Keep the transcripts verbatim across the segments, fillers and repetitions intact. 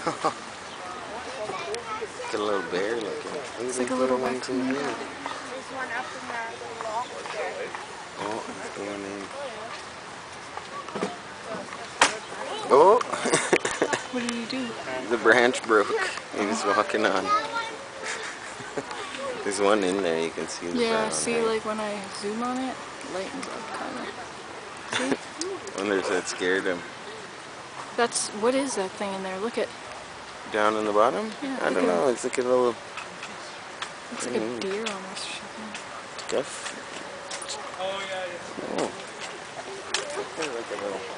It's a little bear looking. It's like a little raccoon. In here. Oh, it's going in. Oh! What did he do? The branch broke. He was walking on. There's one in there, you can see the Yeah, brown see, hair. like when I zoom on it, it lightens up kind of. See? I wonder if that scared him. That's, what is that thing in there? Look at. Down in the bottom? Yeah, I don't know, it's like a little... Looks like a deer almost or something. Guff. Oh, yeah, yeah. Oh. Okay, like a little...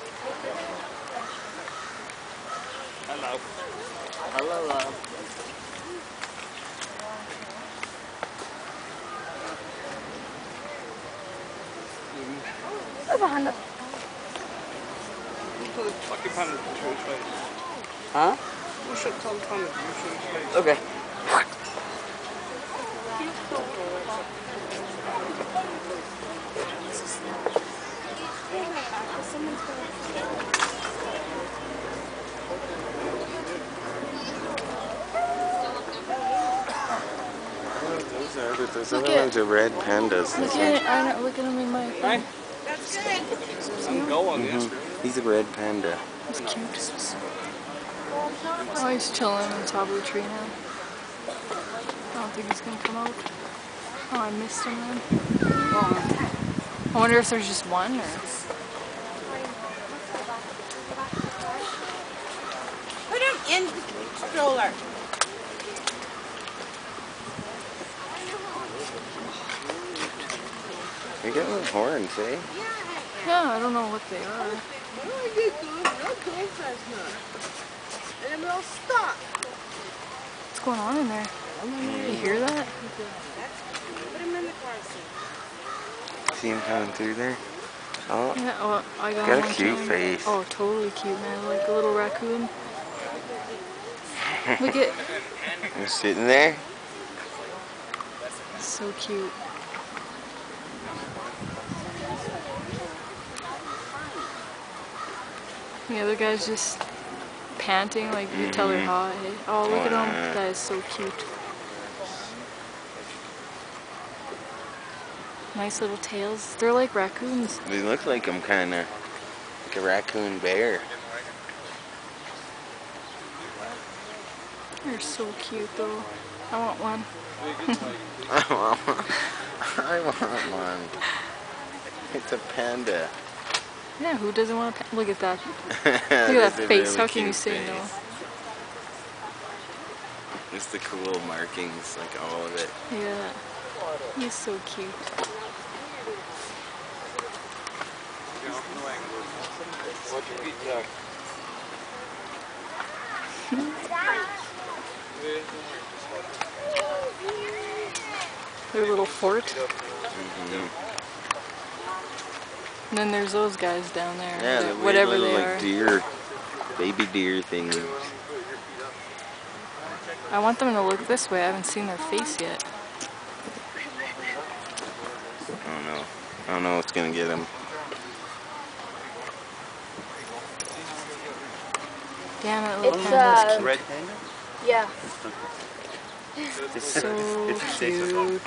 Hello. Hello, love. behandelt. Huh? Okay. Those are, but those Look other at- ones are red pandas. Look at it, I don't look at him in my phone. That's good. I'm going, yes. Mm-hmm. He's a red panda. He's cute. Oh, he's chilling on top of the tree now. I don't think he's gonna come out. Oh, I missed him then. I wonder if there's just one or... Put him in the stroller. You're getting those horns, eh? Yeah, I don't know what they are. Oh, you good. No good, that's not. And then we'll stop. What's going on in there? You hear that? Put him in the car seat. See him coming through there? Oh, Yeah, oh, I got, got a one cute time. face. Oh, totally cute, man. Like a little raccoon. Look at... You're sitting there? So cute. The other guy's just panting, like you tell her hot. Hey? Oh, look at him. That is so cute. Nice little tails. They're like raccoons. They look like I'm kind of like a raccoon bear. They're so cute though. I want one. I want one. I want one. It's a panda. Yeah, who doesn't want a pa- Look at that. Look at That's that a face. really How can you cute say face. no? Just the cool markings, like all of it. Yeah. He's so cute. Their little fort. Mm-hmm. And then there's those guys down there. Yeah, that- the whatever little, they like, are. deer, baby deer thingies. I want them to look this way. I haven't seen their face yet. I don't know. I don't know what's gonna get them. Damn it, little It's, panda's uh, cute. Red panda? Yeah. So cute.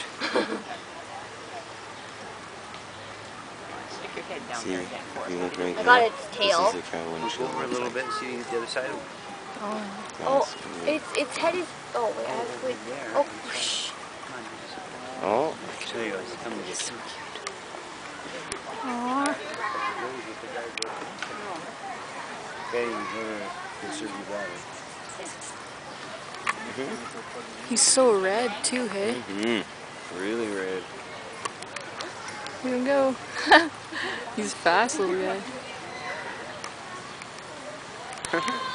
Stick your head down See, there if again. you look right I got here, its tail. This is like how windshield Over a looks little like. bit and see if you can get the other side. Oh. Oh, its its head is. Oh wait, I have to wait. Oh, shh. Oh, There you go. It's coming. Aww. Okay, you're conserve your battery. He's so red too, hey? mm-hmm. Really red. Here we go. He's fast, little guy.